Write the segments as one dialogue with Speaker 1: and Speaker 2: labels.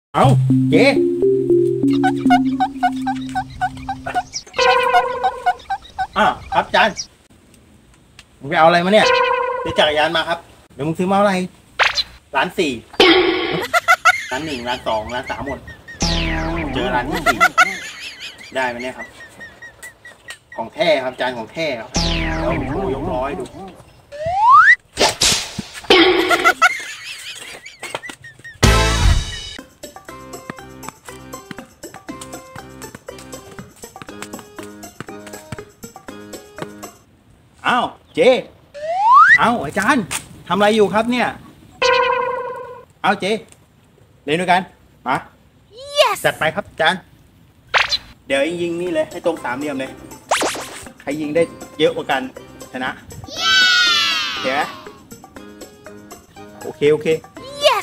Speaker 1: เอาเจ๊ครับจานมึงไปเอาอะไรมาเนี่ยซื้อจักรยานมาครับเดี๋ยวมึงซื้อมาอะไรร้านสี่ร้านหนึ่งร้านสองร้านสามหมดเจอร้านที่สี่ได้ไหมเนี่ยครับของแท้ครับจานของแท้ครับแล้วโชว์ยกร้อยดูอ้าวเจ๊อาจารย์ทำอะไรอยู่ครับเนี่ยอ้าวเจ๊เล่นด้วยกันมา yes. จัดไปครับอาจารย์เดี๋ยวยิงนี่เลยให้ตรงสามเหลี่ยมเลยใครยิงได้เยอะกว่ากันชนะเห็นไหมโอเคyes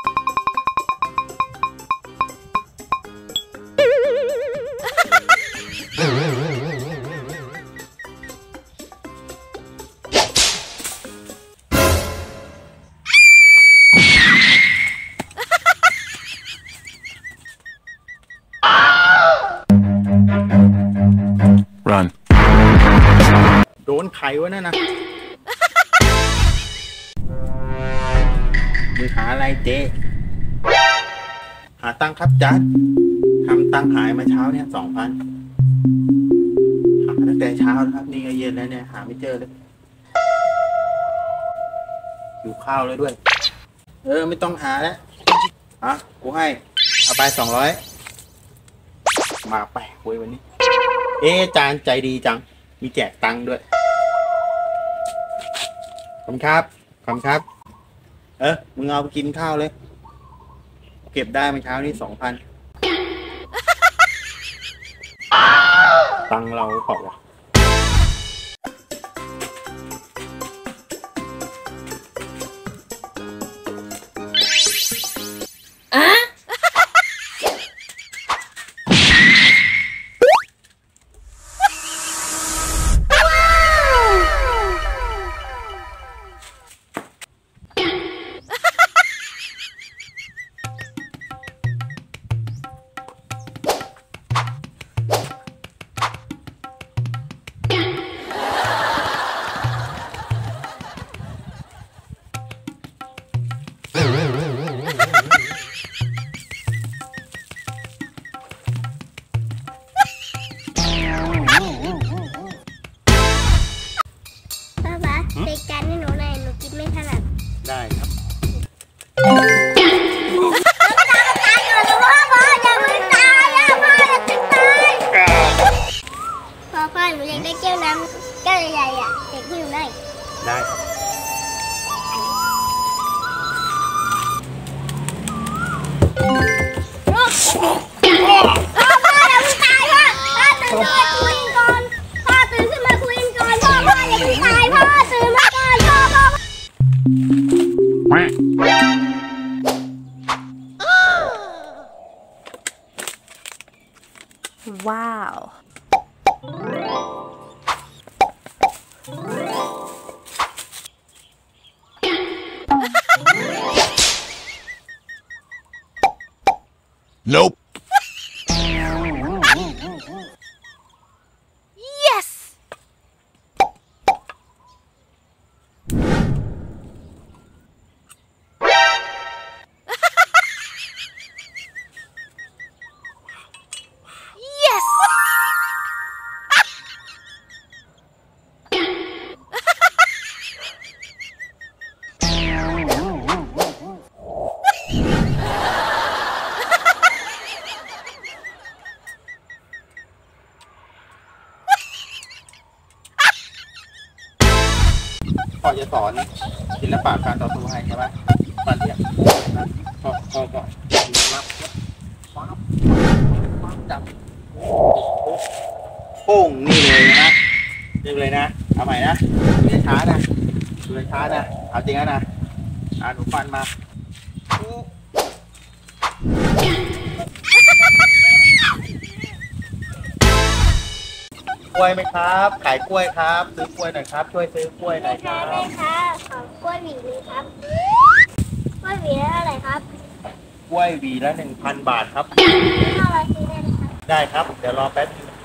Speaker 2: Run
Speaker 1: โดนไขวะนั่นนะมือหาอะไรเจ๊หาตังค์ครับจัดทำตังค์หายมาเช้าเนี่ย2,000หาตั้งแต่เช้าครับนี่ก็เย็นแล้วเนี่ยหาไม่เจอเลยหิวข้าวเลยด้วยไม่ต้องหาแล้วกูให้เอาไป200มาไปคุยวันนี้จานใจดีจังมีแจกตังค์ด้วยขอบคุณครับมึงเอาไปกินข้าวเลยเก็บได้เมื่อเช้านี้2,000ตังค์เราเปล่าวะ
Speaker 3: เด็กกันให้หนูหน่อยหนูกินไม่ถนัด
Speaker 1: ได้ครับ
Speaker 3: พ่ออย่ามึงตายพ่ออย่ามึงตายพ่อหนูอยากได้แก้วน้ำแก้วใหญ่ๆเด็กที่หนูได้
Speaker 1: ครับ
Speaker 3: พ่ออย่ามึงตายพ่อตื่นมาคุยก่อนพ่อตื่นขึ้นมาคุยก่อนพ่ออย่ามึงตายพ่อตื่นมาก่อนพ่อ
Speaker 4: ว้าว
Speaker 2: Nope
Speaker 4: yes yes
Speaker 1: พ่อจะสอนศิลปะการต่อสู้ให้ใช่ไหมตอนเนี้ยพ่อก็รับจับโป้งนี่เลยนะเอาใหม่นะดูช้านะเอาจริงนะหนูฟันมากล้วยไหมครับขายกล้วยครับซื้อกล้วยหน่อยครับช่วยซื้อกล้วยหน่อยครับ
Speaker 3: แม่ค้าขอกล้วยหวีนึงครับกล้วยหวีละเท่าไหร่ครับ
Speaker 1: กล้วยหวีละ 1,000 บาทครับ
Speaker 3: 500ซื้อได้ไหมคะ
Speaker 1: ได้ครับ เดี๋ยวรอแป๊บนึง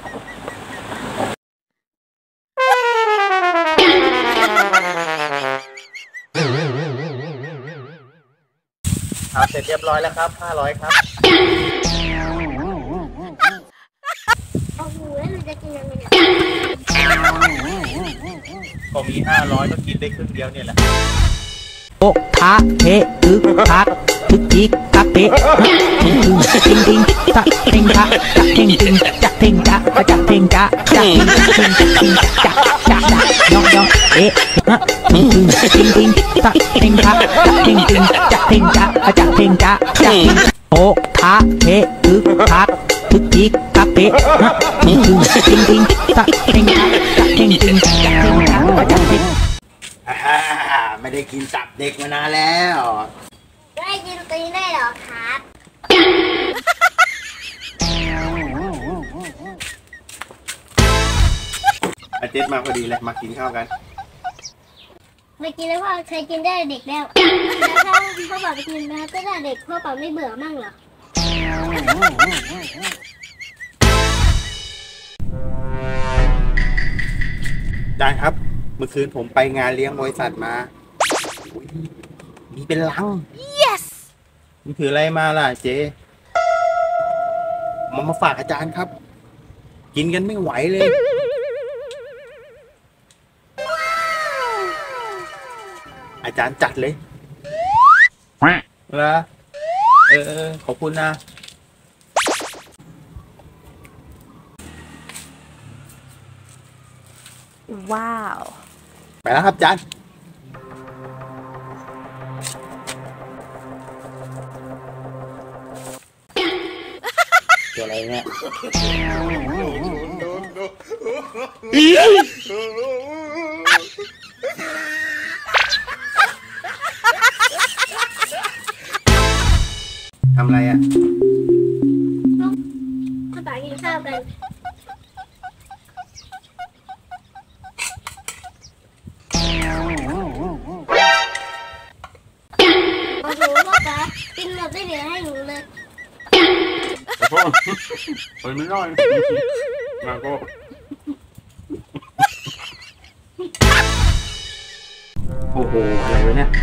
Speaker 1: ครับเสร็จเรียบร้อยแล้วครับ 500 ครับ
Speaker 3: โอ้โหแล้วหนูจะกินยังไงเนี่ย
Speaker 1: ก็มี 500ก็กินได้ครึ่งเดียวเนี่ยแหละ
Speaker 2: โอทะเทอึกทักทึกจิกทักเตะทิงทิงทักเทงทะจักเทงทิงจักเทงจะจักเทงจะจักทิงทิงจักจักยองยองเอ๊ะทิงทิงทิงทักเทงทะจักเทงทิงจักเทงจะจักเทงจะจักโอทะเทอึกทักทึกจิกทักเตะทิงทิงทักเทงทะจักเทงทิงจักเทงจะจักเทง
Speaker 1: ไม่ได้กินตับเด็กมานานแล้ว
Speaker 3: ได้กินตีได้เหรอครับ
Speaker 1: อาเจสมาพอดีเลยมากินข้าวกัน
Speaker 3: ไม่กินแล้วพ่อเคยกินได้เด็กแล้วแล้วถ้าพ่อบอกไปกินนะก็ได้เด็กพ่อบอกไม่เบื่อมั่งเหรอ
Speaker 1: ได้ครับ เมื่อคืนผมไปงานเลี้ยงบริษัทมามีเป็นลัง
Speaker 3: yes
Speaker 1: นี่ถืออะไรมาล่ะเจ๊มาฝากอาจารย์ครับ กินกันไม่ไหวเลย อาจารย์จัดเลยแล้วขอบคุณนะ
Speaker 4: ว้าว
Speaker 1: ไปแล้วครับอาจารย์ตัวอะไรเนี่ยทำอะไรอ่ะ
Speaker 3: พ่อบอกกินข้าวกันโอ้โหพ่อจ๋ากินหมดไม่เหลือให้หนูเลย
Speaker 1: โอ้โหไม่ได้มาก็โอ้โหอะไรวะเนี่ย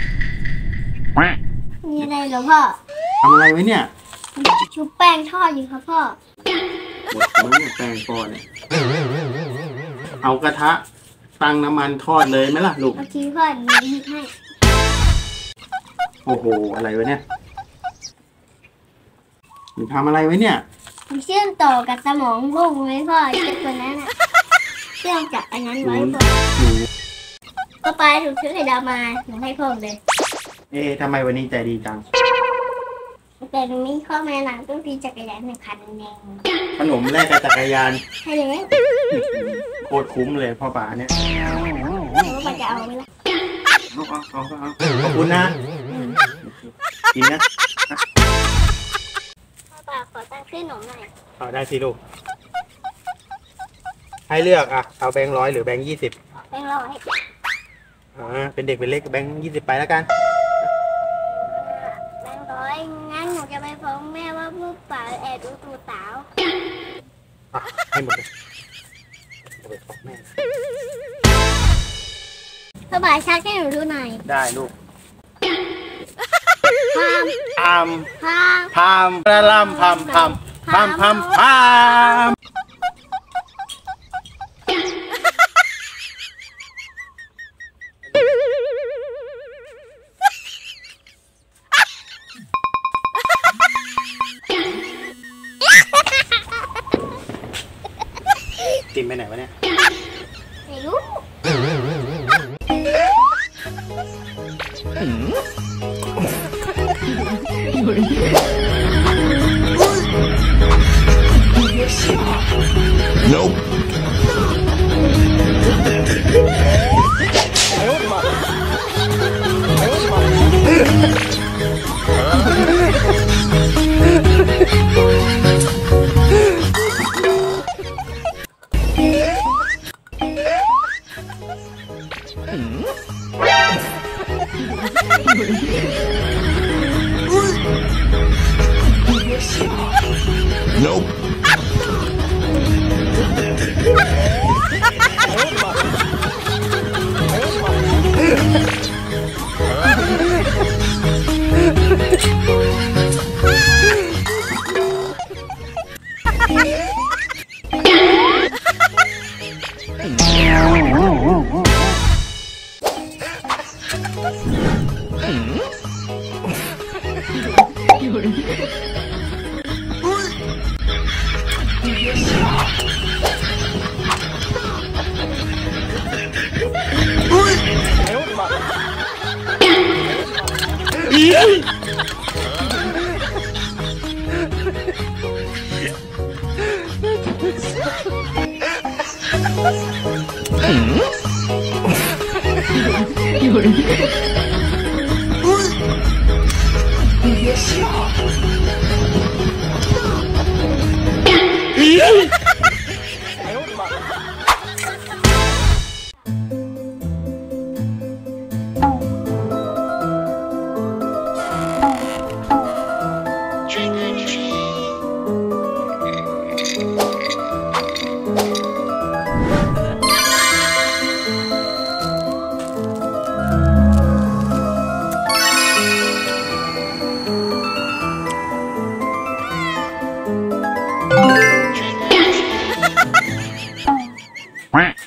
Speaker 3: มีอะไรเหรอพ่อ
Speaker 1: ทำอะไรไว้เนี่ย
Speaker 3: ชุบแป้งทอดอยู่ครับพ่อ
Speaker 1: หมดมือแปลงก่อนเนี่ยเอากระทะตั้งน้ำมันทอดเลยไหมล่ะลูก
Speaker 3: เอาทีพ่อหนูหยิบให้
Speaker 1: โอ้โหอะไรวะเนี่ยหนูทำอะไรไว้เนี่ย
Speaker 3: มันเชื่อมต่อกับสมองลูกไหมพ่อไอ้ตัวนั้นน่ะเชื่อมจากอันนั้นไว้พ่อ
Speaker 1: หนู
Speaker 3: ก็ไปถูกซื้อไข่ดาวมาหนูให้พ่อเลย
Speaker 1: ทำไมวันนี้ใจดีจัง
Speaker 3: แต่ตรงนี้ข้อแม่หลังต้องมีจักรยาน1 คันเอง
Speaker 1: ขนมแลกกับจักรยาน
Speaker 3: ให้เลยไหม
Speaker 1: โคตรคุ้มเลยพ่อป๋าเนี่ย
Speaker 3: หนูว่าจะเอาไหมล่ะ
Speaker 1: เอาขอบคุณนะกินนะ
Speaker 3: พ่อป่าขอตังค์ซื้อขนมหน่อย
Speaker 1: เอาได้สิลูกให้เลือกอ่ะเอาแบงค์100หรือแบงค์20
Speaker 3: แบงค์ร้อย
Speaker 1: เป็นเด็กเป็นเล็กแบงค์20ไปแล้วกัน
Speaker 3: แบงค์ร้อยงั้นหนูจะไปฟ้องแม่ว่าลูกป่าแอบดูตูสาว
Speaker 1: ให้หมดเลยเอาไปบอกแม่
Speaker 3: พ่อป่าชักให้หนูดูหน่อย
Speaker 1: ได้ลูก
Speaker 3: พาม
Speaker 1: พาม
Speaker 3: พาม
Speaker 1: พามละลำพามพามพามพามพามติมไปไหนวะเนี่ย
Speaker 3: ไม่รู้
Speaker 5: Nope.
Speaker 4: Nope.
Speaker 1: Quack.